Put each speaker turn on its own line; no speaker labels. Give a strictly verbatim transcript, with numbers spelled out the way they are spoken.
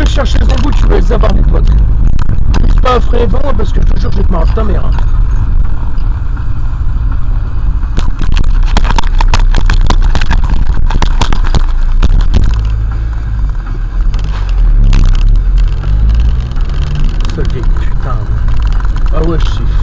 chercher les embouts, tu vas les avoir mes potes. Dis pas frais et bon parce que je te jure, je vais te marrer ta mère. Hein. Putain. Ah ouais, je sais.